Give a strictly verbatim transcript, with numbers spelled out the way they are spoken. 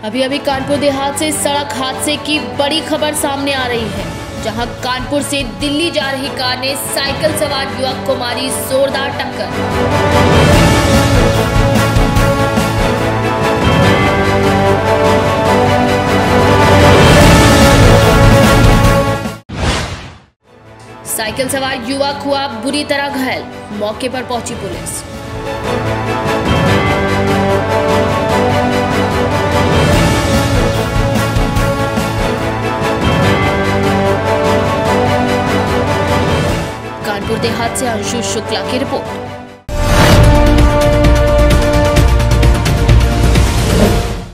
अभी अभी कानपुर देहात से सड़क हादसे की बड़ी खबर सामने आ रही है, जहां कानपुर से दिल्ली जा रही कार ने साइकिल सवार युवक को मारी जोरदार टक्कर। साइकिल सवार युवक हुआ बुरी तरह घायल, मौके पर पहुंची पुलिस। कानपुर देहात से अंशु शुक्ला की रिपोर्ट।